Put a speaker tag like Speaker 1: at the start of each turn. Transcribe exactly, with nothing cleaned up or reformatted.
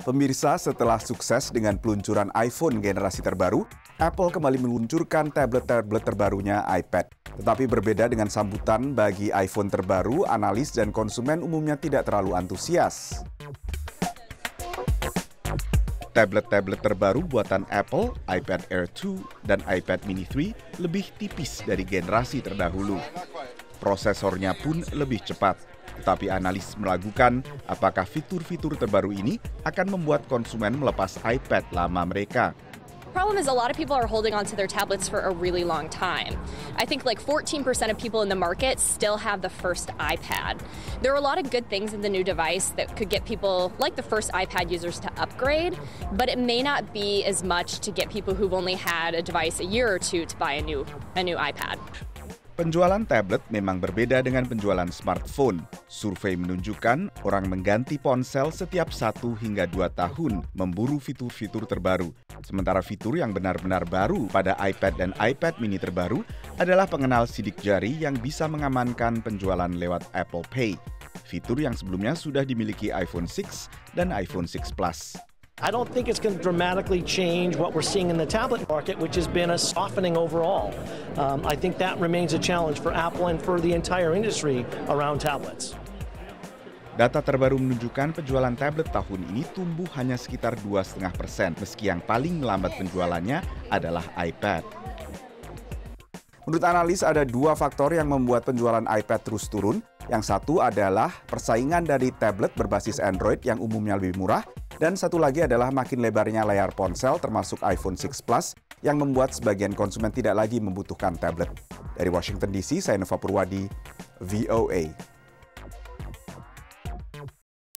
Speaker 1: Pemirsa, setelah sukses dengan peluncuran iPhone generasi terbaru, Apple kembali meluncurkan tablet-tablet terbarunya iPad. Tetapi berbeda dengan sambutan bagi iPhone terbaru, analis dan konsumen umumnya tidak terlalu antusias. Tablet-tablet terbaru buatan Apple, iPad Air dua dan iPad Mini tiga lebih tipis dari generasi terdahulu. Prosesornya pun lebih cepat. Tetapi analis meragukan apakah fitur-fitur terbaru ini akan membuat konsumen melepas iPad lama mereka.
Speaker 2: Problem is a lot of people are holding on to their tablets for a really long time. I think like fourteen percent of people in the market still have the first iPad. There are a lot of good things in the new device that could get people like the first iPad users to upgrade, but it may not be as much to get people who've only had a device a year or two to buy a new a new iPad.
Speaker 1: Penjualan tablet memang berbeda dengan penjualan smartphone. Survei menunjukkan orang mengganti ponsel setiap satu hingga dua tahun memburu fitur-fitur terbaru. Sementara fitur yang benar-benar baru pada iPad dan iPad mini terbaru adalah pengenal sidik jari yang bisa mengamankan penjualan lewat Apple Pay. Fitur yang sebelumnya sudah dimiliki iPhone enam dan iPhone enam Plus.
Speaker 3: I don't think it's going to dramatically change what we're seeing in the tablet market, which has been a softening overall. Um, I think that remains a challenge for Apple and for the entire industry around tablets.
Speaker 1: Data terbaru menunjukkan penjualan tablet tahun ini tumbuh hanya sekitar dua koma lima persen, meski yang paling melambat penjualannya adalah iPad. Menurut analis, ada dua faktor yang membuat penjualan iPad terus turun. Yang satu adalah persaingan dari tablet berbasis Android yang umumnya lebih murah, dan satu lagi adalah makin lebarnya layar ponsel termasuk iPhone enam Plus yang membuat sebagian konsumen tidak lagi membutuhkan tablet. Dari Washington D C, saya Nova Purwadi, V O A.